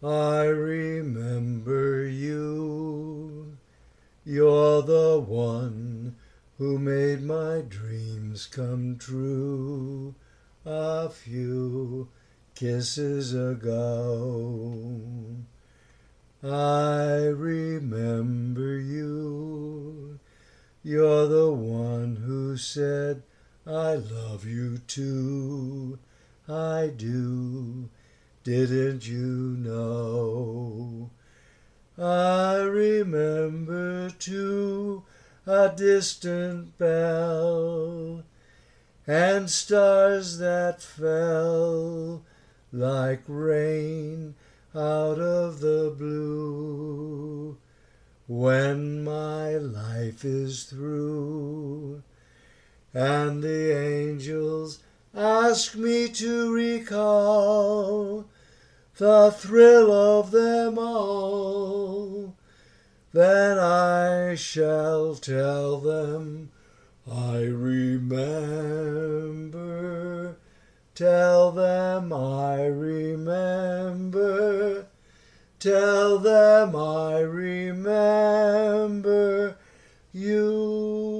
I remember you. You're the one who made my dreams come true a few kisses ago. I remember you. You're the one who said, I love you too. I do. Didn't you know? I remember too a distant bell and stars that fell like rain out of the blue. When my life is through and the angels ask me to recall the thrill of them all, then I shall tell them I remember. Tell them I remember. Tell them I remember you.